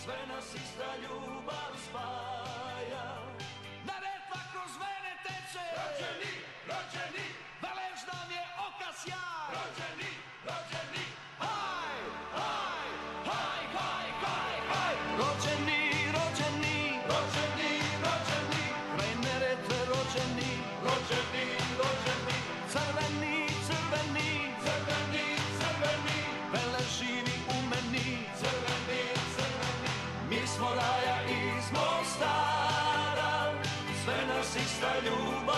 sve nas ista ljubav spaja. Neretva kroz mene teče, rođeni, rođeni, velež nam je oka sjaj. Rođeni, rođeni, haj, haj, haj, haj, haj, haj. Rođeni, rođeni, rođeni, rođeni, kraj Neretve rođeni, rođeni, rođeni, crveni, crveni, crveni, crveni, velež živi u meni, crveni, crveni. Mi smo raja iz Mostara, sve nas ista ljubav